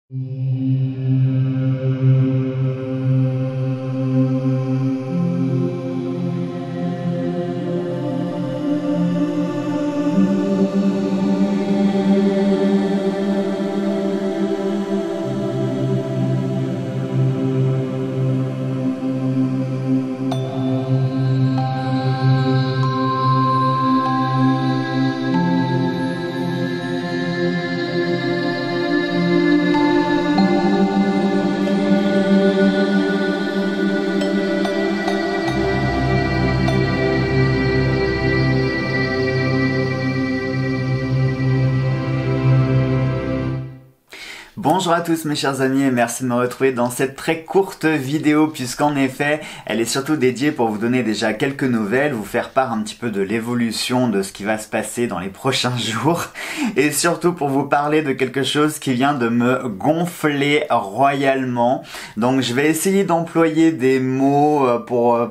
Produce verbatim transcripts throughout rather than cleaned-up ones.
Bonjour à tous mes chers amis et merci de me retrouver dans cette très courte vidéo puisqu'en effet elle est surtout dédiée pour vous donner déjà quelques nouvelles, vous faire part un petit peu de l'évolution de ce qui va se passer dans les prochains jours et surtout pour vous parler de quelque chose qui vient de me gonfler royalement. Donc je vais essayer d'employer des mots pour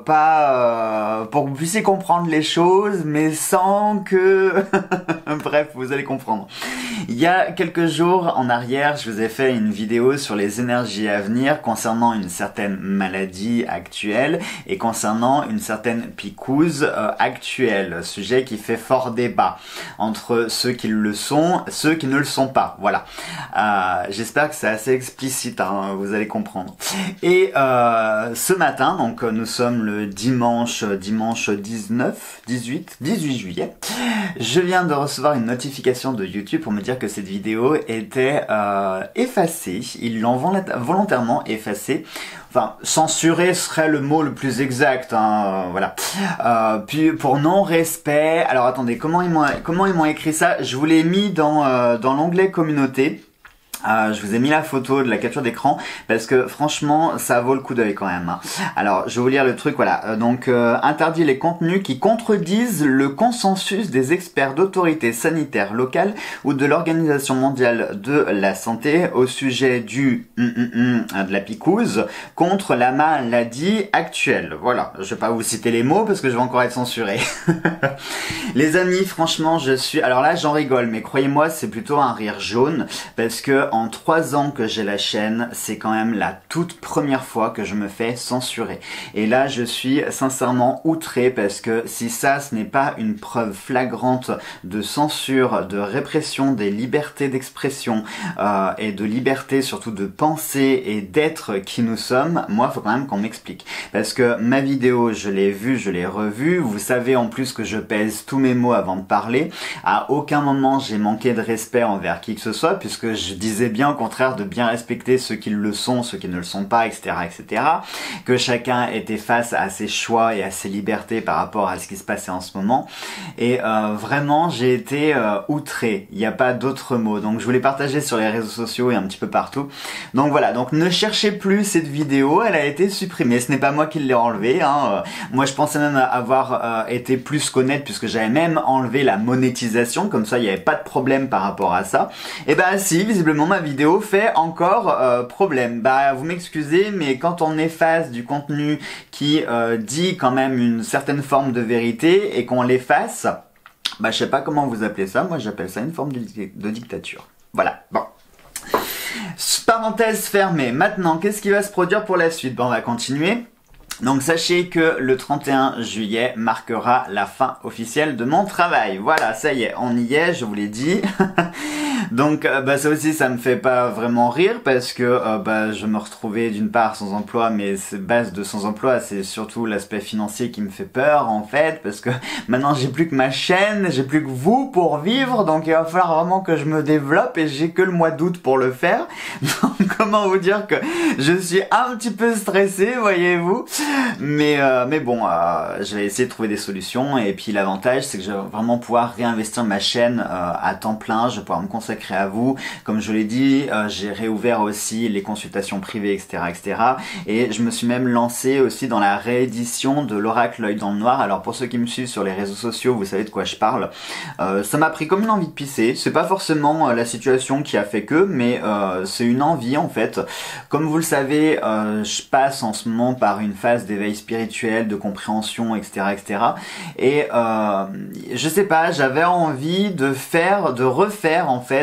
pas pour que vous puissiez comprendre les choses mais sans que bref vous allez comprendre. Il y a quelques jours en arrière je vous ai fait une vidéo sur les énergies à venir concernant une certaine maladie actuelle et concernant une certaine picouse euh, actuelle, sujet qui fait fort débat entre ceux qui le sont, ceux qui ne le sont pas. Voilà. Euh, J'espère que c'est assez explicite, hein, vous allez comprendre. Et euh, ce matin, donc nous sommes le dimanche, dimanche dix-neuf, dix-huit, dix-huit juillet. Je viens de recevoir une notification de YouTube pour me dire que cette vidéo était euh, effacée. Ils l'ont volontairement effacée. Enfin, censurer serait le mot le plus exact, hein, euh, voilà. Euh, puis pour non-respect, alors attendez, comment ils m'ont comment ils m'ont écrit ça? Je vous l'ai mis dans euh, dans l'onglet communauté. Euh, je vous ai mis la photo de la capture d'écran parce que franchement ça vaut le coup d'œil quand même. Alors je vais vous lire le truc, voilà. Euh, donc euh, interdit les contenus qui contredisent le consensus des experts d'autorités sanitaires locales ou de l'Organisation mondiale de la santé au sujet du mm, mm, mm, de la picouse contre la maladie actuelle. Voilà, je vais pas vous citer les mots parce que je vais encore être censuré. Les amis, franchement je suis... Alors là j'en rigole mais croyez-moi c'est plutôt un rire jaune parce que en trois ans que j'ai la chaîne, c'est quand même la toute première fois que je me fais censurer. Et là, je suis sincèrement outré parce que si ça, ce n'est pas une preuve flagrante de censure, de répression des libertés d'expression euh, et de liberté surtout de penser et d'être qui nous sommes, moi, il faut quand même qu'on m'explique. Parce que ma vidéo, je l'ai vue, je l'ai revue. Vous savez en plus que je pèse tous mes mots avant de parler. À aucun moment, j'ai manqué de respect envers qui que ce soit puisque je disais bien au contraire de bien respecter ceux qui le sont, ceux qui ne le sont pas, et cetera, et cetera. Que chacun était face à ses choix et à ses libertés par rapport à ce qui se passait en ce moment. Et euh, vraiment, j'ai été euh, outré. Il n'y a pas d'autre mot. Donc, je voulais partager sur les réseaux sociaux et un petit peu partout. Donc voilà. Donc, ne cherchez plus cette vidéo. Elle a été supprimée. Ce n'est pas moi qui l'ai enlevée. Hein. Moi, je pensais même avoir euh, été plus qu'honnête puisque j'avais même enlevé la monétisation. Comme ça, il n'y avait pas de problème par rapport à ça. Et ben, si, visiblement, ma vidéo fait encore euh, problème. Bah vous m'excusez mais quand on efface du contenu qui euh, dit quand même une certaine forme de vérité et qu'on l'efface, bah je sais pas comment vous appelez ça, moi j'appelle ça une forme de, de dictature. Voilà, bon. Parenthèse fermée. Maintenant, qu'est-ce qui va se produire pour la suite? Bon, on va continuer. Donc sachez que le trente et un juillet marquera la fin officielle de mon travail. Voilà, ça y est, on y est, je vous l'ai dit. Donc euh, bah ça aussi ça me fait pas vraiment rire parce que euh, bah je me retrouvais d'une part sans emploi, mais cette base de sans emploi c'est surtout l'aspect financier qui me fait peur en fait parce que maintenant j'ai plus que ma chaîne, j'ai plus que vous pour vivre, donc il va falloir vraiment que je me développe et j'ai que le mois d'août pour le faire. Donc comment vous dire que je suis un petit peu stressé, voyez-vous, mais euh, mais bon euh, je vais essayer de trouver des solutions et puis l'avantage c'est que je vais vraiment pouvoir réinvestir ma chaîne euh, à temps plein, je vais pouvoir me consacrer à vous. Comme je l'ai dit, euh, j'ai réouvert aussi les consultations privées, et cetera, et cetera. Et je me suis même lancé aussi dans la réédition de l'Oracle L'Œil dans le Noir. Alors pour ceux qui me suivent sur les réseaux sociaux, vous savez de quoi je parle. Euh, ça m'a pris comme une envie de pisser. C'est pas forcément euh, la situation qui a fait que, mais euh, c'est une envie en fait. Comme vous le savez, euh, je passe en ce moment par une phase d'éveil spirituel, de compréhension, et cetera, et cetera. Et euh, je sais pas, j'avais envie de faire, de refaire en fait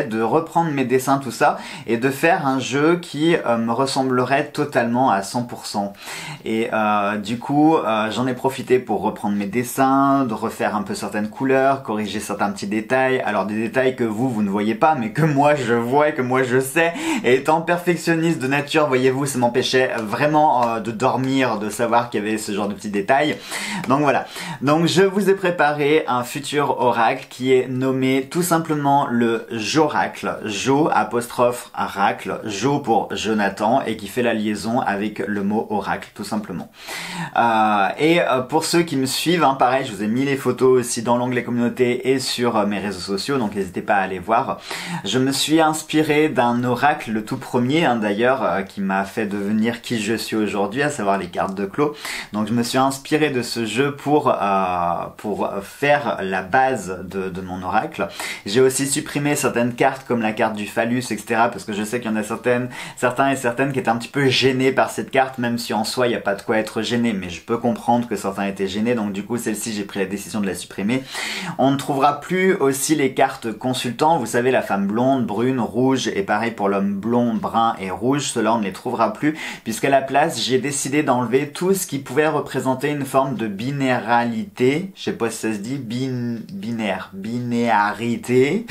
fait de reprendre mes dessins, tout ça, et de faire un jeu qui euh, me ressemblerait totalement à cent pour cent. Et euh, du coup, euh, j'en ai profité pour reprendre mes dessins, de refaire un peu certaines couleurs, corriger certains petits détails. Alors des détails que vous, vous ne voyez pas, mais que moi je vois et que moi je sais. Et étant perfectionniste de nature, voyez-vous, ça m'empêchait vraiment euh, de dormir, de savoir qu'il y avait ce genre de petits détails. Donc voilà. Donc je vous ai préparé un futur oracle qui est nommé tout simplement le Joracle. Jo apostrophe racle, Jo pour Jonathan, et qui fait la liaison avec le mot oracle, tout simplement. Euh, et euh, pour ceux qui me suivent, hein, pareil, je vous ai mis les photos aussi dans l'onglet communauté et sur euh, mes réseaux sociaux, donc n'hésitez pas à aller voir. Je me suis inspiré d'un oracle, le tout premier hein, d'ailleurs, euh, qui m'a fait devenir qui je suis aujourd'hui, à savoir les cartes de Clos. Donc je me suis inspiré de ce jeu pour, euh, pour faire la base de, de mon oracle. J'ai aussi supprimé certaines cartes comme la carte du phallus, et cetera. Parce que je sais qu'il y en a certaines, certains et certaines qui étaient un petit peu gênés par cette carte, même si en soi il n'y a pas de quoi être gêné, mais je peux comprendre que certains étaient gênés, donc du coup celle-ci j'ai pris la décision de la supprimer. On ne trouvera plus aussi les cartes consultants, vous savez la femme blonde, brune, rouge, et pareil pour l'homme blond, brun et rouge, cela on ne les trouvera plus, puisqu'à la place j'ai décidé d'enlever tout ce qui pouvait représenter une forme de binéralité, je sais pas si ça se dit, bin, binaire, binarité.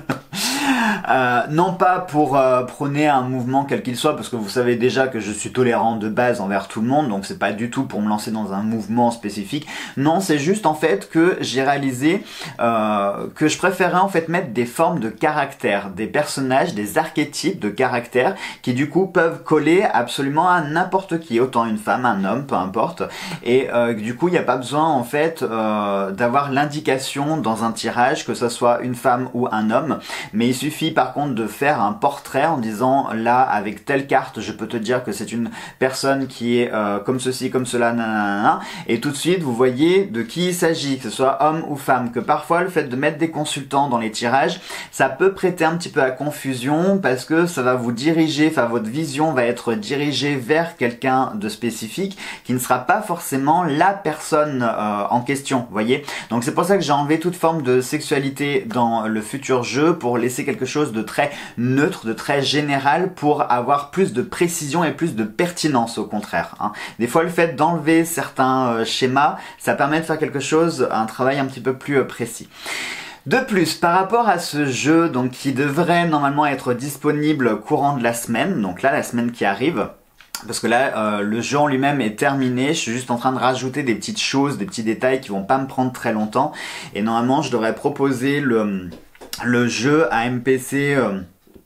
Euh, non pas pour euh, prôner un mouvement quel qu'il soit, parce que vous savez déjà que je suis tolérant de base envers tout le monde, donc c'est pas du tout pour me lancer dans un mouvement spécifique. Non, c'est juste en fait que j'ai réalisé euh, que je préférais en fait mettre des formes de caractères, des personnages, des archétypes de caractères qui du coup peuvent coller absolument à n'importe qui, autant une femme, un homme, peu importe. Et euh, du coup, il n'y a pas besoin en fait euh, d'avoir l'indication dans un tirage que ce soit une femme ou un homme, mais il suffit par contre de faire un portrait en disant là avec telle carte je peux te dire que c'est une personne qui est euh, comme ceci, comme cela, nanana, et tout de suite vous voyez de qui il s'agit, que ce soit homme ou femme, que parfois le fait de mettre des consultants dans les tirages ça peut prêter un petit peu à confusion parce que ça va vous diriger, enfin votre vision va être dirigée vers quelqu'un de spécifique qui ne sera pas forcément la personne euh, en question, vous voyez. Donc c'est pour ça que j'ai enlevé toute forme de sexualité dans le futur jeu pour laisser quelque chose de très neutre, de très général pour avoir plus de précision et plus de pertinence au contraire. Hein. Des fois le fait d'enlever certains euh, schémas, ça permet de faire quelque chose, un travail un petit peu plus euh, précis. De plus, par rapport à ce jeu donc qui devrait normalement être disponible courant de la semaine, donc là la semaine qui arrive, parce que là, euh, le jeu en lui-même est terminé, je suis juste en train de rajouter des petites choses, des petits détails qui vont pas me prendre très longtemps, et normalement je devrais proposer le... le jeu à M P C, euh,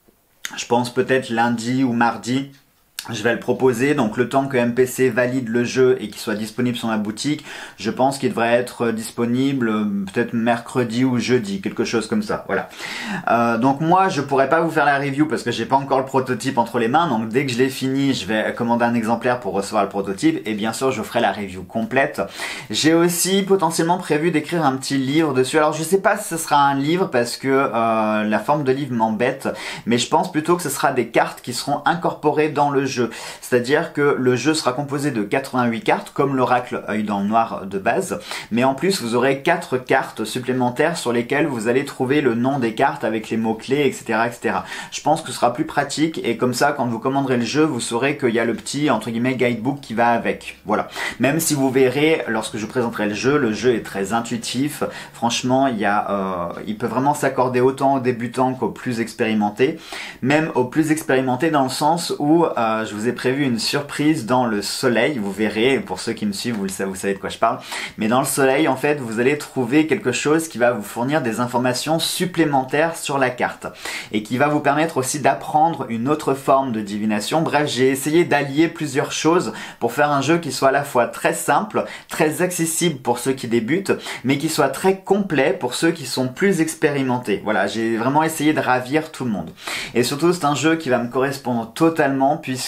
je pense peut-être lundi ou mardi. Je vais le proposer, donc le temps que M P C valide le jeu et qu'il soit disponible sur ma boutique, je pense qu'il devrait être disponible euh, peut-être mercredi ou jeudi, quelque chose comme ça, voilà. Euh, donc moi, je pourrais pas vous faire la review parce que j'ai pas encore le prototype entre les mains, donc dès que je l'ai fini, je vais commander un exemplaire pour recevoir le prototype et bien sûr, je ferai la review complète. J'ai aussi potentiellement prévu d'écrire un petit livre dessus, alors je sais pas si ce sera un livre parce que euh, la forme de livre m'embête, mais je pense plutôt que ce sera des cartes qui seront incorporées dans le jeu. C'est-à-dire que le jeu sera composé de quatre-vingt-huit cartes, comme l'oracle œil dans le noir de base, mais en plus vous aurez quatre cartes supplémentaires sur lesquelles vous allez trouver le nom des cartes avec les mots-clés, et cetera, et cetera. Je pense que ce sera plus pratique et comme ça, quand vous commanderez le jeu, vous saurez qu'il y a le petit, entre guillemets, guidebook qui va avec. Voilà. Même si vous verrez, lorsque je présenterai le jeu, le jeu est très intuitif. Franchement, il y a, euh, il peut vraiment s'accorder autant aux débutants qu'aux plus expérimentés. Même aux plus expérimentés dans le sens où euh, je vous ai prévu une surprise dans le soleil, vous verrez, pour ceux qui me suivent, vous, le savez, vous savez de quoi je parle, mais dans le soleil, en fait, vous allez trouver quelque chose qui va vous fournir des informations supplémentaires sur la carte, et qui va vous permettre aussi d'apprendre une autre forme de divination. Bref, j'ai essayé d'allier plusieurs choses pour faire un jeu qui soit à la fois très simple, très accessible pour ceux qui débutent, mais qui soit très complet pour ceux qui sont plus expérimentés. Voilà, j'ai vraiment essayé de ravir tout le monde. Et surtout, c'est un jeu qui va me correspondre totalement, puisque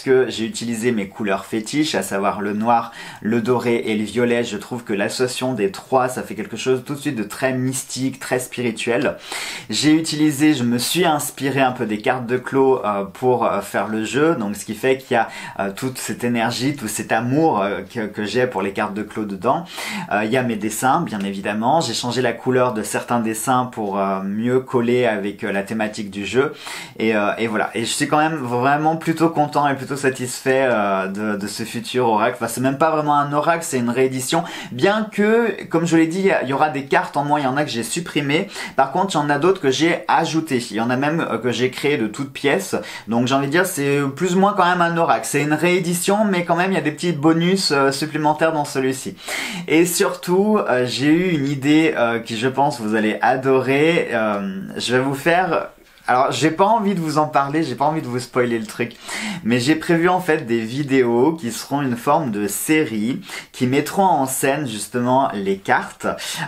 que j'ai utilisé mes couleurs fétiches, à savoir le noir, le doré et le violet. Je trouve que l'association des trois, ça fait quelque chose tout de suite de très mystique, très spirituel. J'ai utilisé, je me suis inspiré un peu des cartes de Clos euh, pour euh, faire le jeu, donc ce qui fait qu'il y a euh, toute cette énergie, tout cet amour euh, que, que j'ai pour les cartes de Clos dedans. Euh, il y a mes dessins, bien évidemment. J'ai changé la couleur de certains dessins pour euh, mieux coller avec euh, la thématique du jeu. Et, euh, et voilà. Et je suis quand même vraiment plutôt content et plutôt satisfait euh, de, de ce futur oracle. Enfin, c'est même pas vraiment un oracle, c'est une réédition. Bien que, comme je l'ai dit, il y aura des cartes en moins. Il y en a que j'ai supprimées. Par contre, il y en a d'autres que j'ai ajoutées. Il y en a même euh, que j'ai créé de toutes pièces. Donc, j'ai envie de dire, c'est plus ou moins quand même un oracle. C'est une réédition, mais quand même, il y a des petits bonus euh, supplémentaires dans celui-ci. Et surtout, euh, j'ai eu une idée euh, qui, je pense, vous allez adorer. Euh, je vais vous faire... Alors, j'ai pas envie de vous en parler, j'ai pas envie de vous spoiler le truc, mais j'ai prévu en fait des vidéos qui seront une forme de série, qui mettront en scène justement les cartes,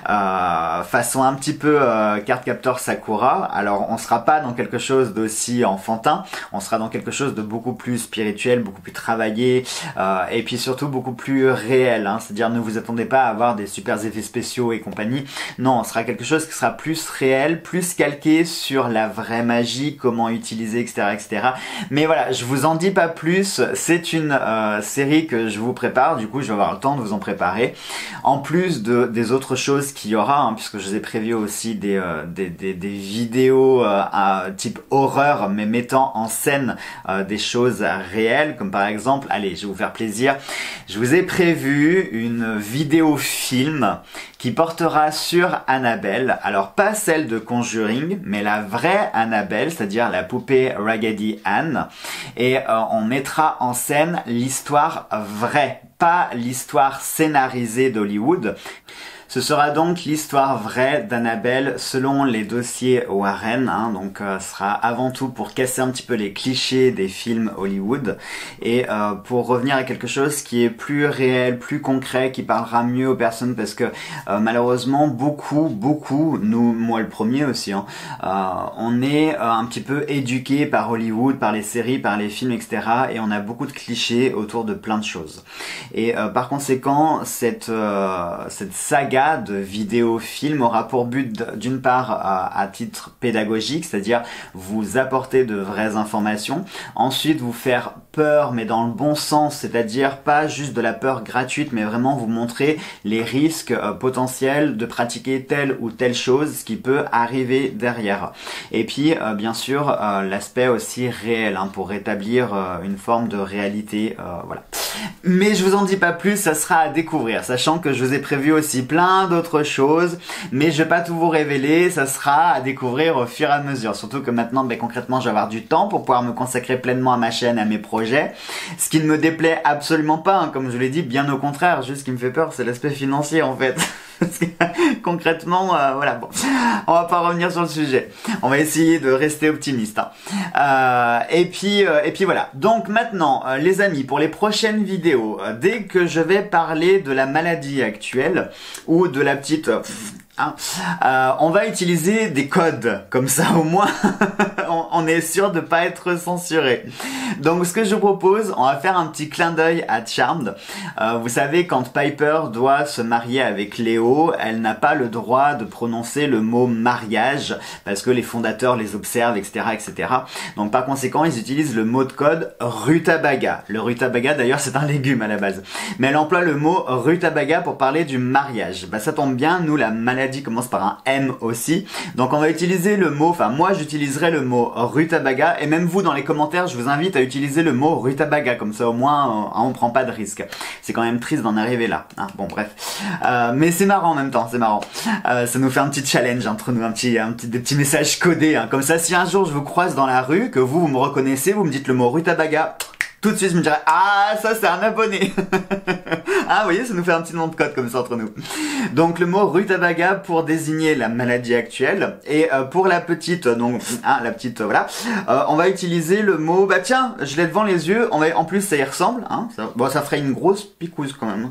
euh, façon un petit peu euh, carte captor Sakura. Alors, on sera pas dans quelque chose d'aussi enfantin, on sera dans quelque chose de beaucoup plus spirituel, beaucoup plus travaillé, euh, et puis surtout beaucoup plus réel, hein. C'est-à-dire, ne vous attendez pas à avoir des super effets spéciaux et compagnie. Non, on sera quelque chose qui sera plus réel, plus calqué sur la vraie magie, comment utiliser, et cetera, et cetera. Mais voilà, je vous en dis pas plus. C'est une euh, série que je vous prépare. Du coup, je vais avoir le temps de vous en préparer. En plus de des autres choses qu'il y aura, hein, puisque je vous ai prévu aussi des euh, des, des, des vidéos euh, à type horreur, mais mettant en scène euh, des choses réelles, comme par exemple, allez, je vais vous faire plaisir. Je vous ai prévu une vidéo film qui portera sur Annabelle. Alors, pas celle de Conjuring, mais la vraie Annabelle, c'est-à-dire la poupée Raggedy Ann. Et euh, on mettra en scène l'histoire vraie, pas l'histoire scénarisée d'Hollywood. Ce sera donc l'histoire vraie d'Annabelle selon les dossiers Warren, hein, donc euh, ce sera avant tout pour casser un petit peu les clichés des films Hollywood et euh, pour revenir à quelque chose qui est plus réel, plus concret, qui parlera mieux aux personnes parce que euh, malheureusement beaucoup, beaucoup, nous, moi le premier aussi, hein, euh, on est euh, un petit peu éduqué par Hollywood, par les séries, par les films, et cetera. Et on a beaucoup de clichés autour de plein de choses. Et euh, par conséquent, cette, euh, cette saga de vidéo-film aura pour but d'une part à, à titre pédagogique, c'est-à-dire vous apporter de vraies informations, ensuite vous faire peur mais dans le bon sens, c'est-à-dire pas juste de la peur gratuite mais vraiment vous montrer les risques euh, potentiels de pratiquer telle ou telle chose, ce qui peut arriver derrière. Et puis euh, bien sûr euh, l'aspect aussi réel, hein, pour rétablir euh, une forme de réalité, euh, voilà. Mais je vous en dis pas plus, ça sera à découvrir, sachant que je vous ai prévu aussi plein d'autres choses, mais je vais pas tout vous révéler, ça sera à découvrir au fur et à mesure. Surtout que maintenant, ben, concrètement, je vais avoir du temps pour pouvoir me consacrer pleinement à ma chaîne, à mes projets, ce qui ne me déplaît absolument pas, hein, comme je l'ai dit, bien au contraire. Juste ce qui me fait peur, c'est l'aspect financier en fait. Parce que, concrètement, euh, voilà, bon, on va pas revenir sur le sujet. On va essayer de rester optimiste. Hein. Euh, et puis, euh, et puis voilà. Donc maintenant, euh, les amis, pour les prochaines vidéos, euh, dès que je vais parler de la maladie actuelle ou de la petite euh, Hein. Euh, on va utiliser des codes, comme ça au moins on, on est sûr de pas être censuré. Donc ce que je vous propose, on va faire un petit clin d'œil à Charmed. Euh, vous savez, quand Piper doit se marier avec Léo, elle n'a pas le droit de prononcer le mot mariage parce que les fondateurs les observent, et cetera, et cetera. Donc par conséquent, ils utilisent le mot de code rutabaga. Le rutabaga, d'ailleurs, c'est un légume à la base, mais elle emploie le mot rutabaga pour parler du mariage. Bah ça tombe bien, nous la maladie commence par un M aussi, donc on va utiliser le mot, enfin moi j'utiliserai le mot rutabaga, et même vous dans les commentaires je vous invite à utiliser le mot rutabaga, comme ça au moins on, on prend pas de risque. C'est quand même triste d'en arriver là, hein, bon bref, euh, mais c'est marrant en même temps, c'est marrant, euh, ça nous fait un petit challenge entre nous, un petit, un petit, des petits messages codés, hein. Comme ça si un jour je vous croise dans la rue, que vous, vous me reconnaissez, vous me dites le mot rutabaga, tout de suite je me dirais ah ça c'est un abonné. Ah vous voyez, ça nous fait un petit nom de code comme ça entre nous. Donc le mot rutabaga pour désigner la maladie actuelle, et euh, pour la petite, donc ah, la petite euh, voilà, euh, on va utiliser le mot, bah tiens, je l'ai devant les yeux, on va, en plus ça y ressemble, hein, ça, bon ça ferait une grosse picouse quand même.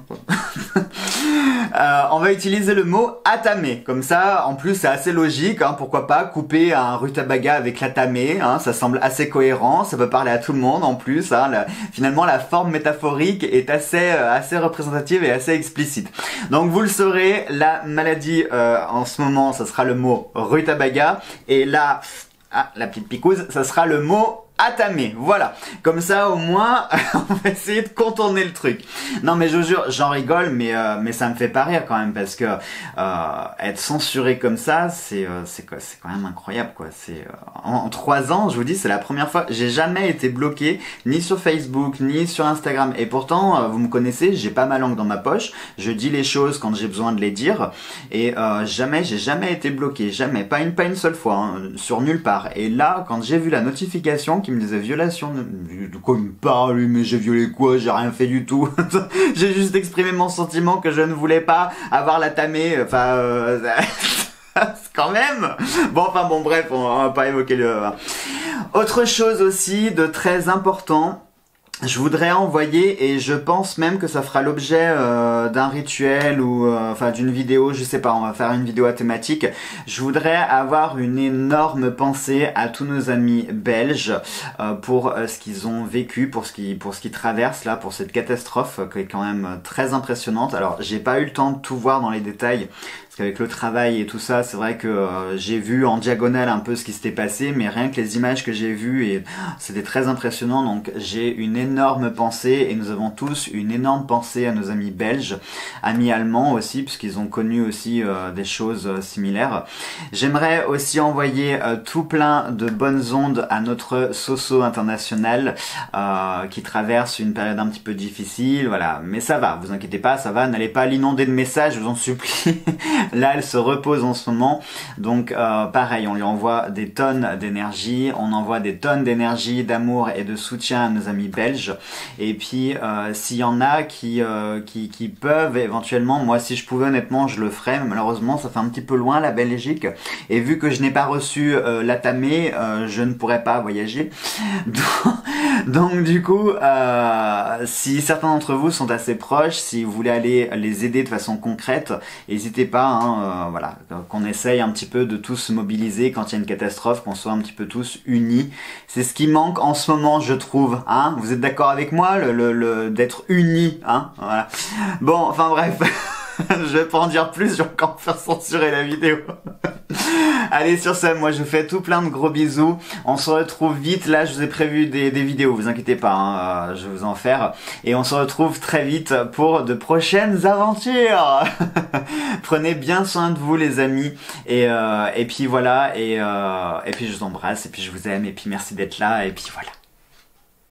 euh, on va utiliser le mot atame, comme ça en plus c'est assez logique, hein, pourquoi pas couper un rutabaga avec l'atame, hein, ça semble assez cohérent, ça peut parler à tout le monde en plus, hein, la, finalement la forme métaphorique est assez, euh, assez représentative et assez explicite. Donc vous le saurez, la maladie euh, en ce moment, ça sera le mot rutabaga, et là, ah, la petite picouse, ça sera le mot Atame, voilà. Comme ça, au moins, on va essayer de contourner le truc. Non, mais je vous jure, j'en rigole, mais euh, mais ça me fait pas rire quand même, parce que euh, être censuré comme ça, c'est euh, c'est quoi, c'est quand même incroyable, quoi. C'est euh, en, en trois ans, je vous dis, c'est la première fois. J'ai jamais été bloqué, ni sur Facebook, ni sur Instagram. Et pourtant, euh, vous me connaissez, j'ai pas ma langue dans ma poche. Je dis les choses quand j'ai besoin de les dire, et euh, jamais, j'ai jamais été bloqué, jamais, pas une pas une seule fois, hein, sur nulle part. Et là, quand j'ai vu la notification qui me disait violation de, de quoi il me parle, mais j'ai violé quoi, j'ai rien fait du tout. J'ai juste exprimé mon sentiment que je ne voulais pas avoir la tamée, enfin euh, quand même. Bon, enfin bon, bref, on va pas évoquer le... Autre chose aussi de très important, je voudrais envoyer, et je pense même que ça fera l'objet euh, d'un rituel ou euh, enfin d'une vidéo, je sais pas, on va faire une vidéo à thématique. Je voudrais avoir une énorme pensée à tous nos amis belges euh, pour euh, ce qu'ils ont vécu, pour ce qu'ils pour ce qu'ils traversent là, pour cette catastrophe euh, qui est quand même très impressionnante. Alors j'ai pas eu le temps de tout voir dans les détails, parce qu'avec le travail et tout ça, c'est vrai que euh, j'ai vu en diagonale un peu ce qui s'était passé, mais rien que les images que j'ai vues, et c'était très impressionnant. Donc j'ai une énorme pensée, et nous avons tous une énorme pensée à nos amis belges, amis allemands aussi, puisqu'ils ont connu aussi euh, des choses euh, similaires. J'aimerais aussi envoyer euh, tout plein de bonnes ondes à notre Soso international, euh, qui traverse une période un petit peu difficile, voilà. Mais ça va, vous inquiétez pas, ça va, n'allez pas l'inonder de messages, je vous en supplie. Là, elle se repose en ce moment, donc euh, pareil, on lui envoie des tonnes d'énergie, on envoie des tonnes d'énergie, d'amour et de soutien à nos amis belges. Et puis, euh, s'il y en a qui, euh, qui qui peuvent éventuellement, moi si je pouvais honnêtement, je le ferais, mais malheureusement, ça fait un petit peu loin la Belgique, et vu que je n'ai pas reçu euh, la tamée, euh, je ne pourrais pas voyager. Donc, donc du coup, euh, si certains d'entre vous sont assez proches, si vous voulez aller les aider de façon concrète, n'hésitez pas. Hein, euh, voilà, qu'on essaye un petit peu de tous se mobiliser quand il y a une catastrophe, qu'on soit un petit peu tous unis. C'est ce qui manque en ce moment, je trouve. Hein, vous êtes d'accord avec moi, le, le, le d'être unis, hein, voilà. Bon, enfin bref. Je vais pas en dire plus, je vais encore faire censurer la vidéo. Allez, sur ce, moi je vous fais tout plein de gros bisous. On se retrouve vite, là je vous ai prévu des, des vidéos, vous inquiétez pas, hein, euh, je vais vous en faire. Et on se retrouve très vite pour de prochaines aventures. Prenez bien soin de vous les amis. Et, euh, et puis voilà, et, euh, et puis je vous embrasse, et puis je vous aime, et puis merci d'être là, et puis voilà.